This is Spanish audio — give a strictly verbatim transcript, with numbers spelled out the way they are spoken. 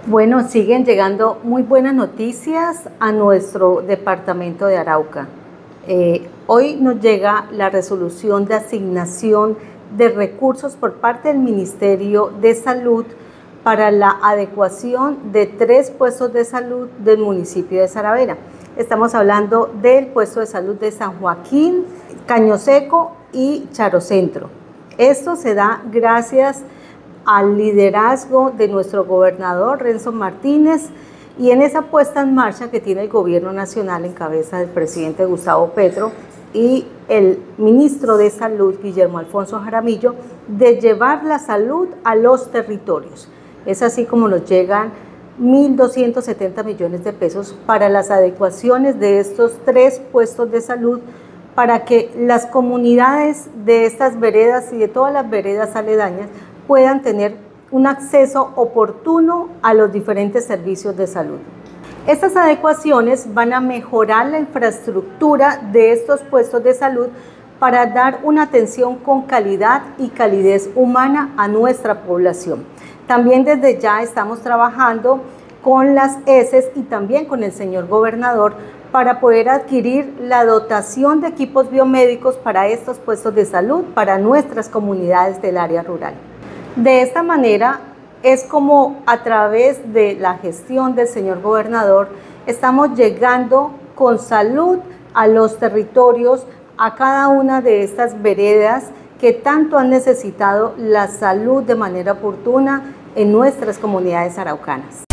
Bueno, siguen llegando muy buenas noticias a nuestro departamento de Arauca. Eh, hoy nos llega la resolución de asignación de recursos por parte del Ministerio de Salud para la adecuación de tres puestos de salud del municipio de Saravena. Estamos hablando del puesto de salud de San Joaquín, Caño Seco y Charocentro. Esto se da gracias al liderazgo de nuestro gobernador Renzo Martínez y en esa puesta en marcha que tiene el gobierno nacional en cabeza del presidente Gustavo Petro y el ministro de Salud Guillermo Alfonso Jaramillo de llevar la salud a los territorios. Es así como nos llegan mil doscientos setenta millones de pesos para las adecuaciones de estos tres puestos de salud para que las comunidades de estas veredas y de todas las veredas aledañas puedan tener un acceso oportuno a los diferentes servicios de salud. Estas adecuaciones van a mejorar la infraestructura de estos puestos de salud para dar una atención con calidad y calidez humana a nuestra población. También desde ya estamos trabajando con las E S Es y también con el señor gobernador para poder adquirir la dotación de equipos biomédicos para estos puestos de salud para nuestras comunidades del área rural. De esta manera es como a través de la gestión del señor gobernador estamos llegando con salud a los territorios, a cada una de estas veredas que tanto han necesitado la salud de manera oportuna en nuestras comunidades araucanas.